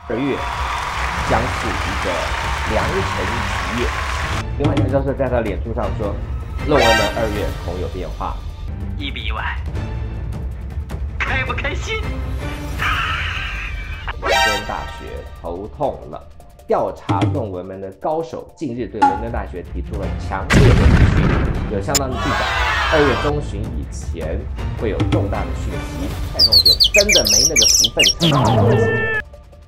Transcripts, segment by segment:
2月将是一个良辰吉月。林焕强教授在他脸书上说，论文们2月恐有变化， 意不意外？开不开心？ 伦敦大学头痛了。调查论文们的高手近日对伦敦大学提出了强烈的质询，有相当的进展。2月中旬以前会有重大的讯息。蔡同学真的没那个福分撑到2024年。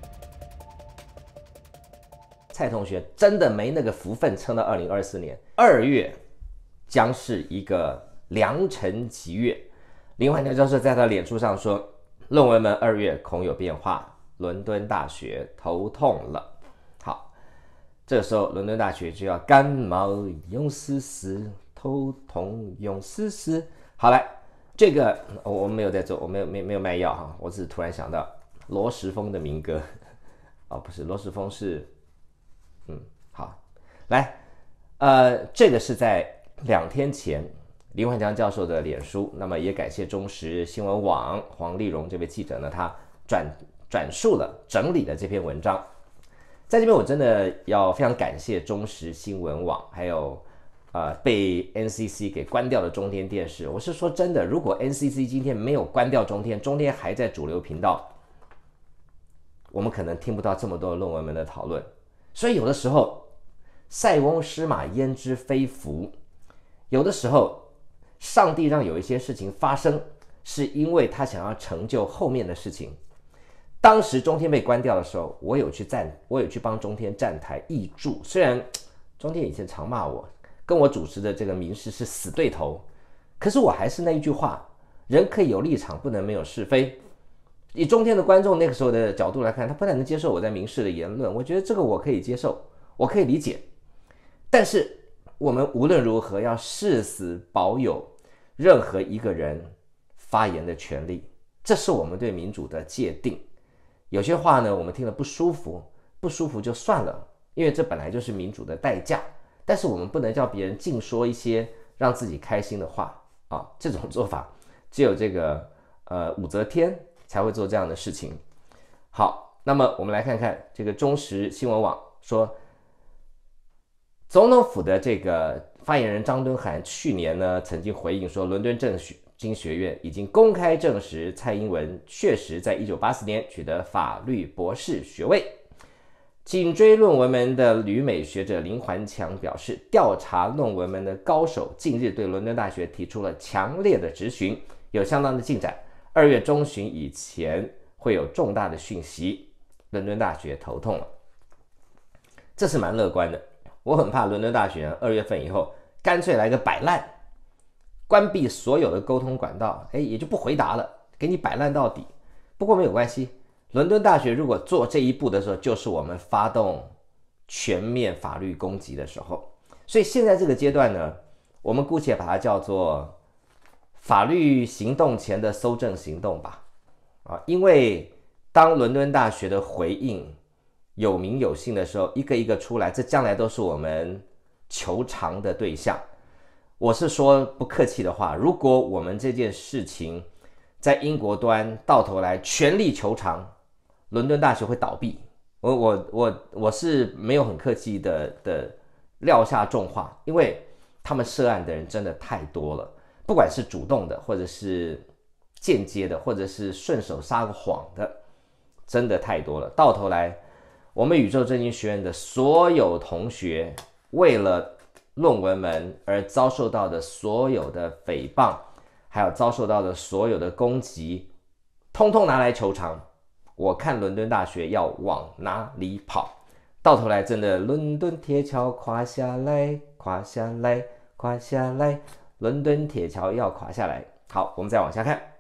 蔡同学真的没那个福分撑到2024年。2月将是一个良辰吉月。林焕强教授在他脸书上说，论文们2月恐有变化，伦敦大学头痛了。好，这个时候伦敦大学就要感冒用丝丝，头痛用丝丝。好来，这个我们没有在做，我没有卖药哈，我只是突然想到罗时丰的民歌。哦，不是，罗时丰是，好，来，这个是在2天前林焕强教授的脸书，那么也感谢中时新闻网黄丽蓉这位记者呢，他转述了整理了这篇文章。在这边我真的要非常感谢中时新闻网，还有被 NCC 给关掉的中天电视。我是说真的，如果 NCC 今天没有关掉中天，中天还在主流频道，我们可能听不到这么多论文们的讨论。所以有的时候塞翁失马焉知非福，有的时候上帝让有一些事情发生，是因为他想要成就后面的事情。当时中天被关掉的时候，我有去帮中天站台挹注。虽然中天以前常骂我，跟我主持的这个民视是死对头，可是我还是那一句话，人可以有立场，不能没有是非。以中天的观众那个时候的角度来看，他不太能接受我在民视的言论，我觉得这个我可以接受，我可以理解。但是我们无论如何要誓死保有任何一个人发言的权利，这是我们对民主的界定。有些话呢，我们听了不舒服就算了，因为这本来就是民主的代价。但是我们不能叫别人净说一些让自己开心的话啊，这种做法只有这个武则天才会做这样的事情。好，那么我们来看看这个中时新闻网说，总统府的这个发言人张敦涵去年呢曾经回应说，伦敦政经学院已经公开证实蔡英文确实在1984年取得法律博士学位。紧追论文们的旅美学者林焕强表示，调查论文们的高手近日对伦敦大学提出了强烈的质询，有相当的进展。2月中旬以前会有重大的讯息，伦敦大学头痛了。这是蛮乐观的。我很怕伦敦大学2月份以后干脆来个摆烂，关闭所有的沟通管道，也就不回答了，给你摆烂到底。不过没有关系，伦敦大学如果做这一步的时候，就是我们发动全面法律攻击的时候。所以现在这个阶段呢，我们姑且把它叫做法律行动前的搜证行动吧。因为当伦敦大学的回应有名有姓的时候，一个一个出来，这将来都是我们求偿的对象。我是说不客气的话，如果我们这件事情在英国端到头来全力求偿，伦敦大学会倒闭。我是没有很客气的撂下重话，因为他们涉案的人真的太多了，不管是主动的，或者是间接的，或者是顺手撒个谎的，真的太多了。到头来，我们宇宙政经学院的所有同学为了论文们而遭受到的所有的诽谤，还有遭受到的所有的攻击，通通拿来求偿。我看伦敦大学要往哪里跑？到头来真的伦敦铁桥垮下来，垮下来，垮下来，伦敦铁桥要垮下来。好，我们再往下看。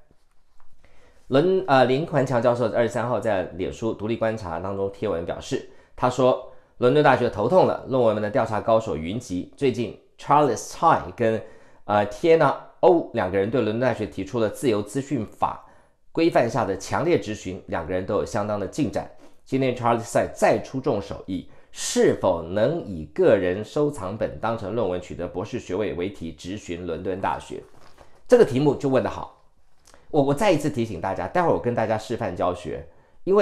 林焕强教授23号在脸书独立观察当中贴文表示，他说伦敦大学头痛了，论文们的调查高手云集。最近 Charles Tsai 跟Tiana O 两个人对伦敦大学提出了自由资讯法规范下的强烈质询，两个人都有相当的进展。今天 Charles Tsai 再出重手，以是否能以个人收藏本当成论文取得博士学位为题质询伦敦大学。这个题目就问得好，我再一次提醒大家，待会儿我跟大家示范教学，因为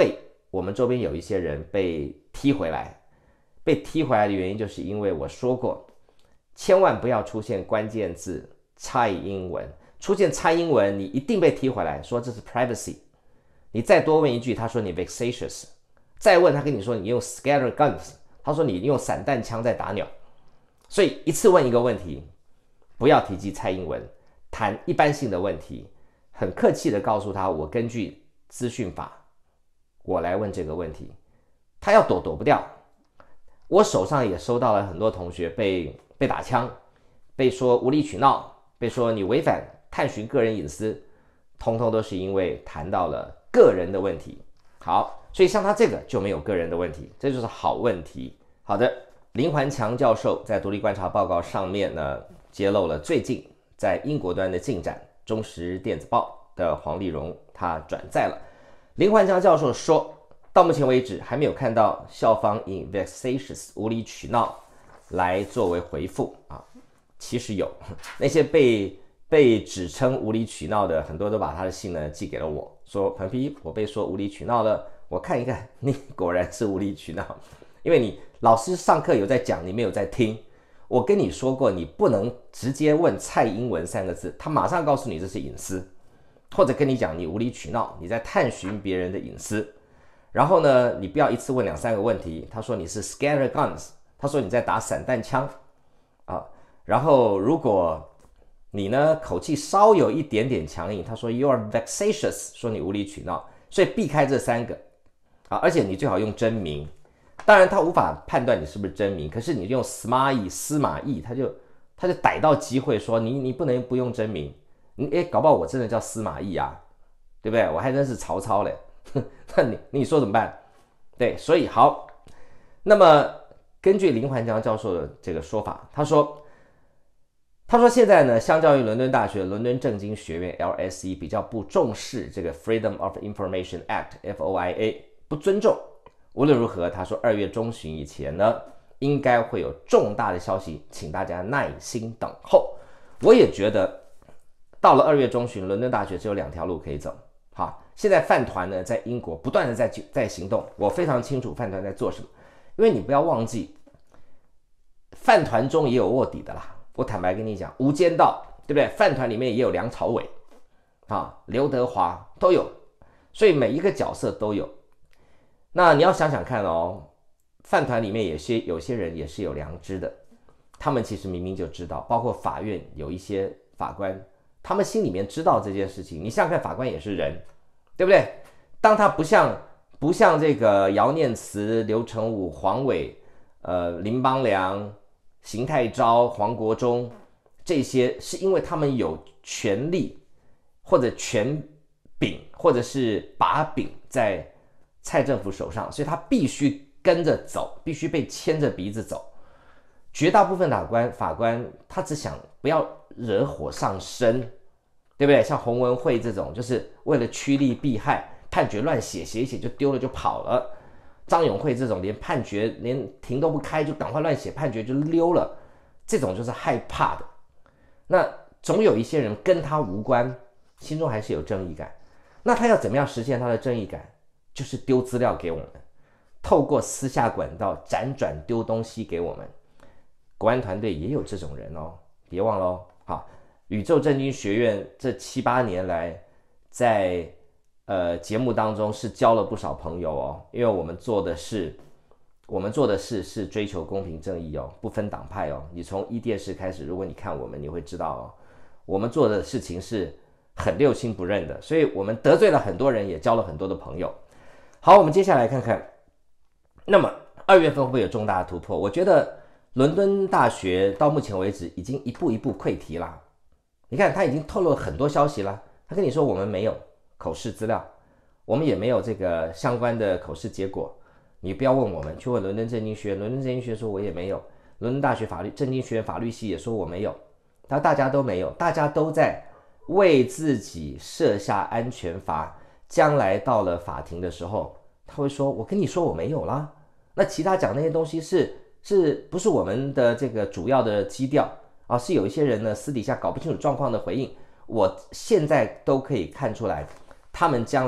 我们周边有一些人被踢回来，被踢回来的原因就是因为我说过，千万不要出现关键字蔡英文，出现蔡英文你一定被踢回来，说这是 privacy。你再多问一句，他说你 vexatious， 再问他跟你说你用 scatter guns， 他说你用散弹枪在打鸟。所以一次问一个问题，不要提及蔡英文，谈一般性的问题，很客气的告诉他，我根据资讯法，我来问这个问题。他要躲不掉。我手上也收到了很多同学被打枪，被说无理取闹，被说你违反探寻个人隐私，通通都是因为谈到了个人的问题。好，所以像他这个就没有个人的问题，这就是好问题。好的，林环强教授在独立观察报告上面呢，揭露了最近在英国端的进展。中时电子报的黄丽蓉他转载了林环强教授说，到目前为止还没有看到校方以 vexatious 无理取闹来作为回复啊。其实有那些被指称无理取闹的，很多都把他的信呢寄给了我，说彭批我被说无理取闹了，我看一看，你果然是无理取闹，因为你老师上课有在讲，你没有在听。我跟你说过，你不能直接问蔡英文3个字，他马上告诉你这是隐私，或者跟你讲你无理取闹，你在探寻别人的隐私。然后呢，你不要一次问2-3个问题。他说你是 scatter guns， 他说你在打散弹枪啊。然后如果你呢口气稍有一点点强硬，他说 you are vexatious， 说你无理取闹。所以避开这3个啊，而且你最好用真名。当然他无法判断你是不是真名，可是你用司马懿，他就逮到机会说你不能不用真名。搞不好我真的叫司马懿啊，对不对？我还真是曹操嘞。那你说怎么办？对，所以好，那么根据林环强教授的这个说法，他说现在呢，相较于伦敦大学伦敦政经学院 LSE 比较不重视这个 Freedom of Information Act FOIA， 不尊重。无论如何，他说2月中旬以前呢，应该会有重大的消息，请大家耐心等候。我也觉得到了2月中旬，伦敦大学只有2条路可以走。好，现在饭团呢在英国不断的在行动，我非常清楚饭团在做什么，因为你不要忘记，饭团中也有卧底的啦。我坦白跟你讲，无间道对不对？饭团里面也有梁朝伟啊、刘德华都有，所以每一个角色都有。那你要想想看哦，饭团里面有些人也是有良知的，他们其实明明就知道，包括法院有一些法官，他们心里面知道这件事情。你想想看，法官也是人，对不对？当他不像这个姚念慈、刘成武、黄伟、林邦良、邢太昭、黄国忠，这些是因为他们有权力或者权柄或者是把柄在蔡政府手上，所以他必须跟着走，必须被牵着鼻子走。绝大部分法官他只想不要惹火上身，对不对？像洪文慧这种就是为了趋利避害，判决乱写一写就丢了就跑了。张永慧这种连判决连庭都不开就赶快乱写判决就溜了，这种就是害怕的。那总有一些人跟他无关，心中还是有正义感。那他要怎么样实现他的正义感？就是丢资料给我们，透过私下管道辗转丢东西给我们。国安团队也有这种人哦，别忘了哦。好，宇宙政经学院这7-8年来，在节目当中是交了不少朋友哦，因为我们做的事是追求公平正义哦，不分党派哦。你从电视开始，如果你看我们，你会知道哦，我们做的事情是很六亲不认的，所以我们得罪了很多人，也交了很多的朋友。好，我们接下来看看，那么2月份会不会有重大的突破？我觉得伦敦大学到目前为止已经一步一步溃堤啦。你看，他已经透露了很多消息啦，他跟你说我们没有口试资料，我们也没有这个相关的口试结果，你不要问我们，去问伦敦政经学院，伦敦政经学院说我也没有，伦敦大学政经学院法律系也说我没有，大家都没有，大家都在为自己设下安全阀。将来到了法庭的时候，他会说我跟你说我没有啦。那其他讲那些东西是不是我们的这个主要的基调啊？是有一些人呢私底下搞不清楚状况的回应。我现在都可以看出来，他们将来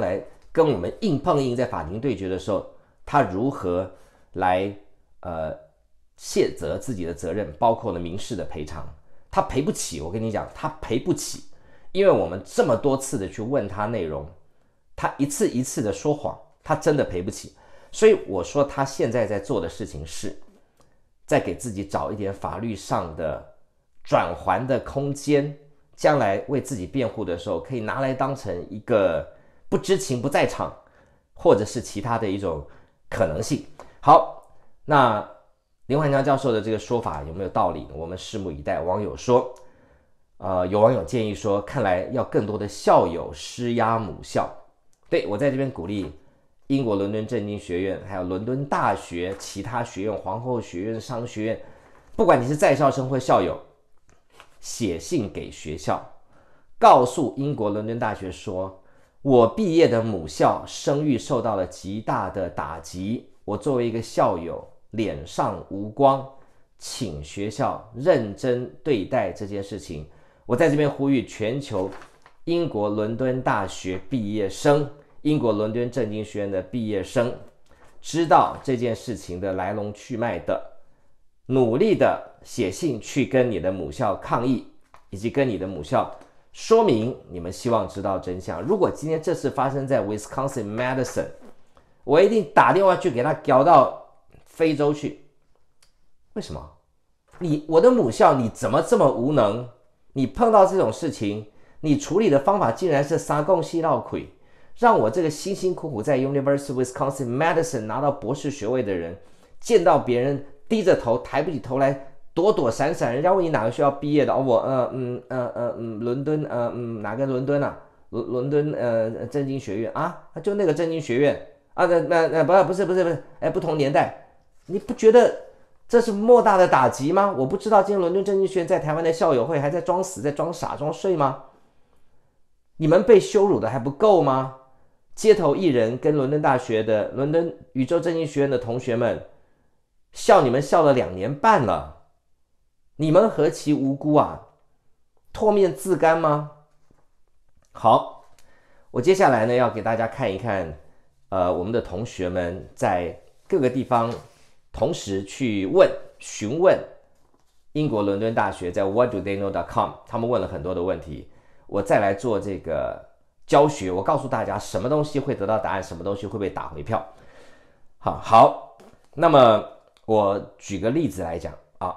跟我们硬碰硬在法庭对决的时候，他如何来卸责自己的责任，包括了民事的赔偿，他赔不起。我跟你讲，他赔不起，因为我们这么多次的去问他内容，他一次一次的说谎，他真的赔不起。所以我说他现在在做的事情是在给自己找一点法律上的转圜的空间，将来为自己辩护的时候可以拿来当成一个不知情不在场或者是其他的一种可能性。好，那林焕强教授的这个说法有没有道理？我们拭目以待。网友说有网友建议说，看来要更多的校友施压母校。对，我在这边鼓励英国伦敦政经学院，还有伦敦大学其他学院，皇后学院、商学院，不管你是在校生或校友，写信给学校，告诉英国伦敦大学说，我毕业的母校声誉受到了极大的打击，我作为一个校友脸上无光，请学校认真对待这件事情。我在这边呼吁全球英国伦敦大学毕业生、英国伦敦政经学院的毕业生，知道这件事情的来龙去脉的，努力的写信去跟你的母校抗议，以及跟你的母校说明你们希望知道真相。如果今天这事发生在 Wisconsin Madison， 我一定打电话去给他搞到非洲去。为什么？我的母校你怎么这么无能？你碰到这种事情，你处理的方法竟然是三共西绕鬼，让我这个辛辛苦苦在 University of Wisconsin Madison 拿到博士学位的人，见到别人低着头抬不起头来，躲躲闪闪。人家问你哪个学校毕业的，我伦敦哪个伦敦啊？伦敦政经学院啊，就那个政经学院啊，不是，不同年代，你不觉得这是莫大的打击吗？我不知道今天伦敦政经学院在台湾的校友会还在装死、在装傻、装睡吗？你们被羞辱的还不够吗？街头艺人跟伦敦大学的伦敦宇宙政经学院的同学们笑你们笑了2年半了，你们何其无辜啊！唾面自干吗？好，我接下来呢要给大家看一看我们的同学们在各个地方同时去询问英国伦敦大学在 whatdotheyknow.com， 他们问了很多的问题，我再来做这个教学，我告诉大家什么东西会得到答案，什么东西会被打回票。好，那么我举个例子来讲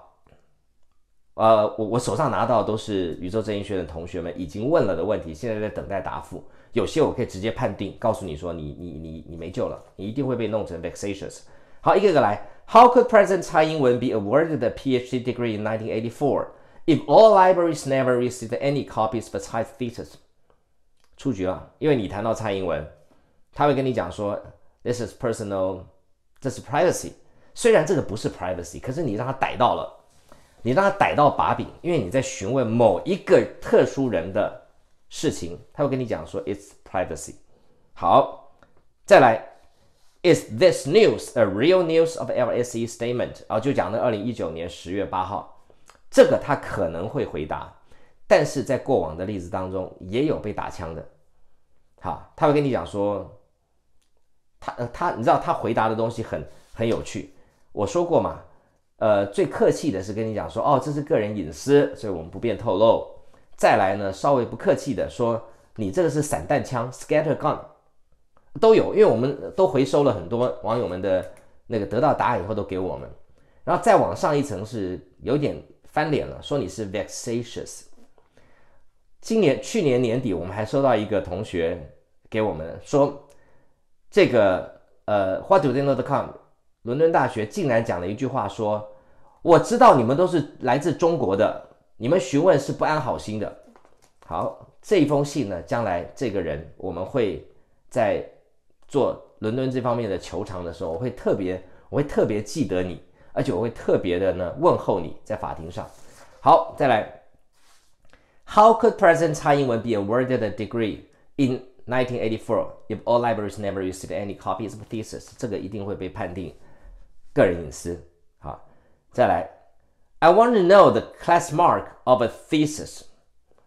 我手上拿到都是宇宙政经学院的同学们已经问了的问题，现在在等待答复。有些我可以直接判定，告诉你说你没救了，你一定会被弄成 vexatious。好，一个个来。How could President Tsai Ing-wen be awarded a PhD degree in 1984 if all libraries never received any copies of Tsai's thesis？ 出局了，因为你谈到蔡英文，他会跟你讲说 This is personal， 这是 privacy。虽然这个不是 privacy， 可是你让他逮到了，你让他逮到把柄，因为你在询问某一个特殊人的事情，他会跟你讲说 It's privacy。好，再来。Is this news a real news of LSE statement？ 就讲了2019年10月8号，这个他可能会回答，但是在过往的例子当中也有被打枪的。好，他会跟你讲说，你知道他回答的东西很有趣。我说过嘛，最客气的是跟你讲说，这是个人隐私，所以我们不便透露。再来呢，稍微不客气的说，你这个是散弹枪 ，scatter gun。都有，因为我们都回收了很多网友们的那个得到答案以后都给我们，然后再往上一层是有点翻脸了，说你是 vexatious。去年年底我们还收到一个同学给我们说，这个whatdotheyknow.com 伦敦大学竟然讲了一句话说，我知道你们都是来自中国的，你们询问是不安好心的。好，这一封信呢，将来这个人我们会在做伦敦这方面的求偿的时候，我会特别记得你，而且我会特别的呢问候你在法庭上。好，再来。How could President Tsai Ing-wen be awarded a degree in 1984 if all libraries never received any copies of thesis？ 这个一定会被判定个人隐私。好，再来。I want to know the class mark of a thesis.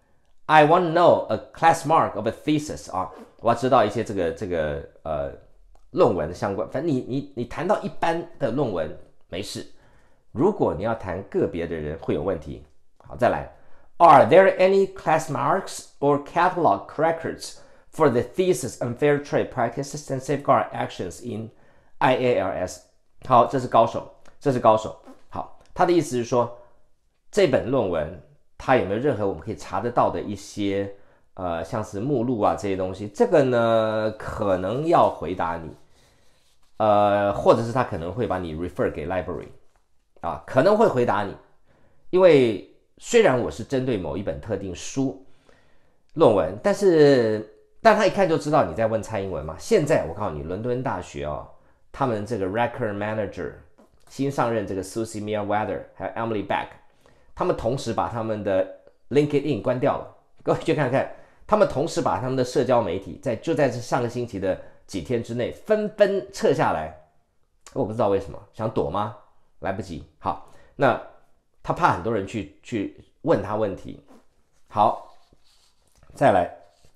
I want to know a class mark of a thesis 啊，我要知道一些这个论文的相关。反正你谈到一般的论文没事，如果你要谈个别的人会有问题。好，再来 ，Are there any class marks or catalog records for the thesis on fair trade practices and safeguard actions in IALS？ 好，这是高手，这是高手。好，他的意思是说，这本论文它有没有任何我们可以查得到的一些像是目录啊这些东西？这个呢，可能要回答你，或者是他可能会把你 refer 给 library 啊，可能会回答你，因为虽然我是针对某一本特定书论文，但他一看就知道你在问蔡英文嘛。现在我告诉你，伦敦大学哦，他们这个 record manager 新上任这个 Susie Meerweather 还有 Emily Beck， 他们同时把他们的 LinkedIn 关掉了。各位去看看，他们同时把他们的社交媒体就在这上个星期的几天之内纷纷撤下来。我不知道为什么，想躲吗？来不及。好，那他怕很多人去问他问题。好，再来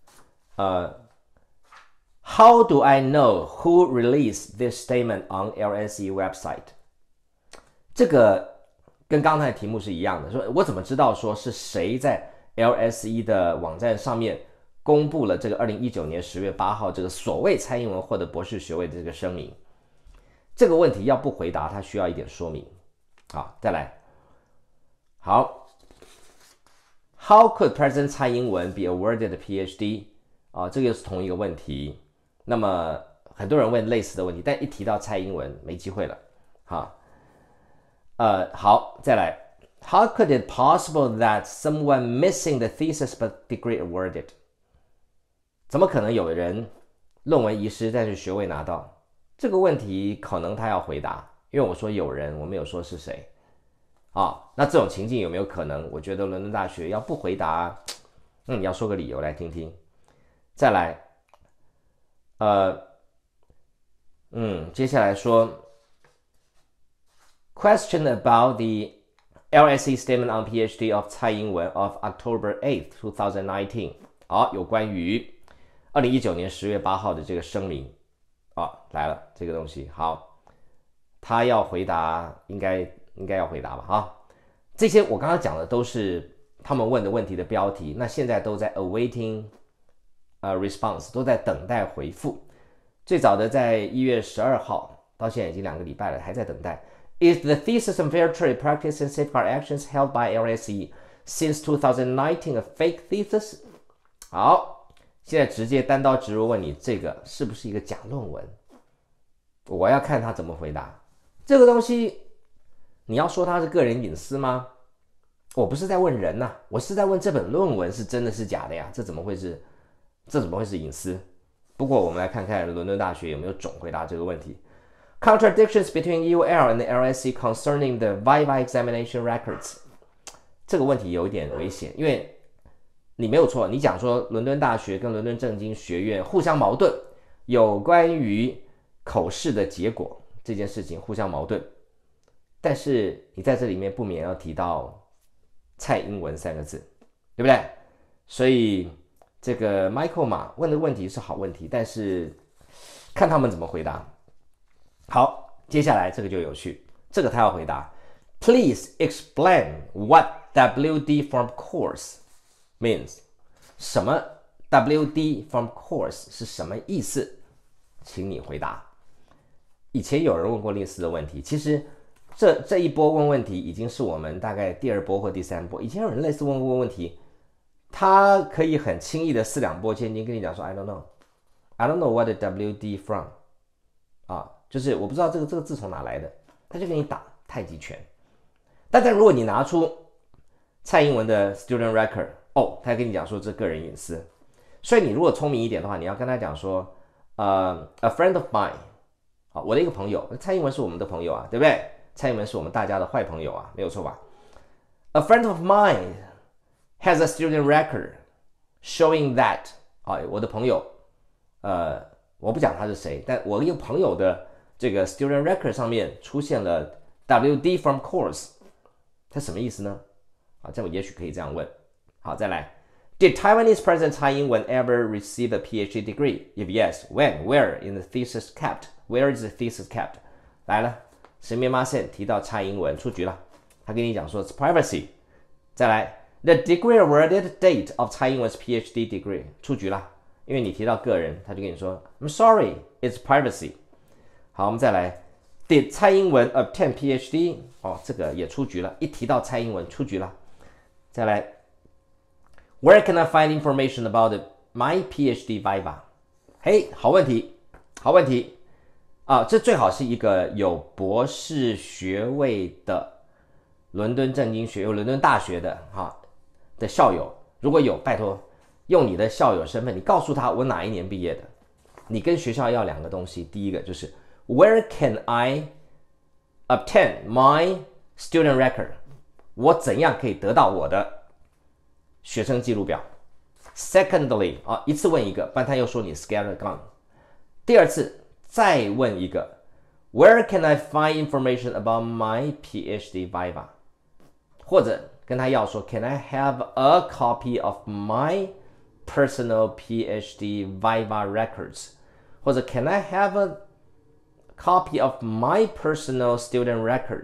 ，How do I know who released this statement on LSE website？ 这个跟刚才的题目是一样的，说我怎么知道说是谁在 LSE 的网站上面公布了这个2019年10月8号这个所谓蔡英文获得博士学位的这个声明？这个问题要不回答，它需要一点说明。好，再来。好 ，How could President 蔡英文 be awarded a PhD？ 这个又是同一个问题。那么很多人问类似的问题，但一提到蔡英文没机会了。好，再来。How could it possible that someone missing the thesis but degree awarded？ 怎么可能有人论文遗失，但是学位拿到？这个问题可能他要回答，因为我说有人，我没有说是谁。那这种情境有没有可能？我觉得伦敦大学要不回答，你要说个理由来听听。再来，接下来说 ，question about the LSE statement on PhD of 蔡英文 of October 8th, 2019。好，有关于2019年10月8号的这个声明。来了，这个东西好，他要回答，应该要回答吧？这些我刚刚讲的都是他们问的问题的标题，那现在都在 awaiting response， 都在等待回复。最早的在1月12号，到现在已经2个礼拜了，还在等待。Is the thesis on fair trade practice and safeguard actions held by LSE since 2019 a fake thesis？ 好，现在直接单刀直入问你，这个是不是一个假论文？我要看他怎么回答。这个东西，你要说它是个人隐私吗？我不是在问人呐，我是在问这本论文是真的是假的呀？这怎么会是隐私？不过我们来看看伦敦大学有没有种回答这个问题。Contradictions between UL and the LSE concerning the Viva examination records。这个问题有一点危险，因为你没有错，你讲说伦敦大学跟伦敦政经学院互相矛盾，有关于口试的结果这件事情互相矛盾，但是你在这里面不免要提到蔡英文3个字，对不对？所以这个 Michael 嘛问的问题是好问题，但是看他们怎么回答。好，接下来这个就有趣，这个他要回答 Please explain what WD from course means。 什么 WD from course 是什么意思？请你回答。以前有人问过类似的问题，其实这一波问题已经是我们大概第2波或第3波。以前有人类似问过问题，他可以很轻易的4两拨千斤跟你讲说 I don't know what the WD from 就是我不知道这个字从哪来的，他就给你打太极拳。但如果你拿出蔡英文的 student record， 他跟你讲说这个人隐私，所以你如果聪明一点的话，你要跟他讲说a friend of mine， 我的一个朋友，蔡英文是我们的朋友啊，对不对？蔡英文是我们大家的坏朋友啊，没有错吧？ A friend of mine has a student record showing that， 我的朋友，我不讲他是谁，但我一个朋友的这个 student record 上面出现了 WD from course， 它什么意思呢？这我也许可以这样问。好，再来 Did Taiwanese President Tsai Ing-wen ever receive a PhD degree? If yes, when, where, in the thesis kept? Where is the thesis kept? 来了，神秘马线提到蔡英文出局了，他跟你讲说 it's privacy。再来 ，the degree awarded date of 蔡英文's PhD degree 出局了，因为你提到个人，他就跟你说 I'm sorry, it's privacy。好，我们再来 ，Did 蔡英文 obtain PhD？ 哦，这个也出局了，一提到蔡英文出局了。再来 ，Where can I find information about my PhD viva？ 嘿，好问题，好问题。这最好是一个有博士学位的伦敦政经学院、伦敦大学的的校友，如果有，拜托用你的校友身份，你告诉他我哪一年毕业的。你跟学校要两个东西，第一个就是 Where can I obtain my student record？ 我怎样可以得到我的学生记录表 ？Secondly， 一次问一个，不然他又说你 scattergun。第二次。再问一个 ，Where can I find information about my PhD viva？ 或者跟他要说 ，Can I have a copy of my personal PhD viva records？ 或者 Can I have a copy of my personal student record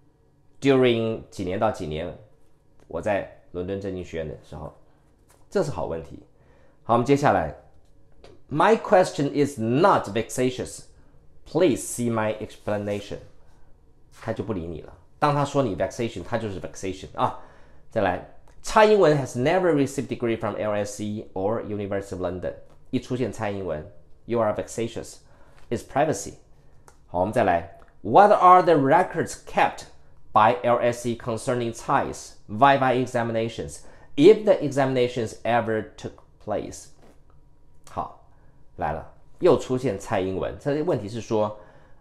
during 几年到几年我在伦敦政经学院的时候？这是好问题。好，我们接下来。My question is not vexatious. Please see my explanation. 他就不理你了。当他说你 vexation， 他就是 vexation 啊。再来，蔡英文 has never received degree from LSE or University of London. 一出现蔡英文 ，you are vexatious. It's privacy. 好，我们再来。What are the records kept by LSE concerning Tsai's viva examinations if the examinations ever took place? 好。来了，又出现蔡英文。这个问题是说，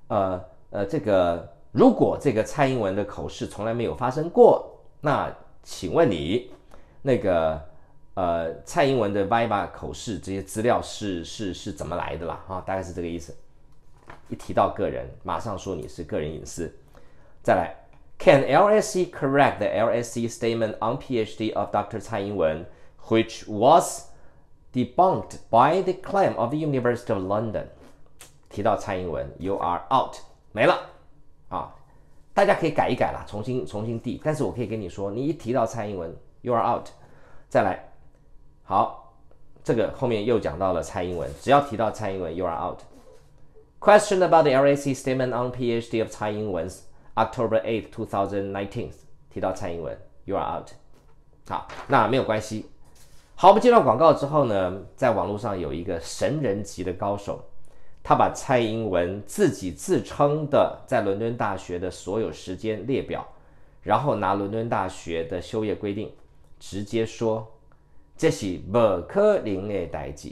如果这个蔡英文的口试从来没有发生过，那请问你那个蔡英文的 viva 口试这些资料是怎么来的啦？大概是这个意思。一提到个人，马上说你是个人隐私。再来 ，Can LSE correct the LSE statement on PhD of Dr. 蔡英文 which was debunked by the claim of the University of London？ 提到蔡英文 ，you are out， 没了啊！大家可以改一改啦，重新递。但是我可以跟你说，你一提到蔡英文 ，you are out。再来，好，这个后面又讲到了蔡英文，只要提到蔡英文 ，you are out。Question about the LSE statement on PhD of 蔡英文 October 8, 2019， 提到蔡英文 ，you are out。好，那没有关系。好，我们接到广告之后呢，在网络上有一个神人级的高手，他把蔡英文自己自称的在伦敦大学的所有时间列表，然后拿伦敦大学的修业规定，直接说这是不可能的代志。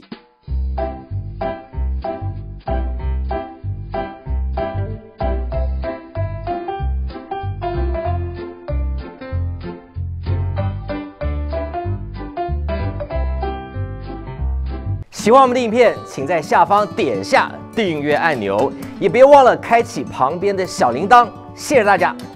喜欢我们的影片，请在下方点下订阅按钮，也别忘了开启旁边的小铃铛。谢谢大家。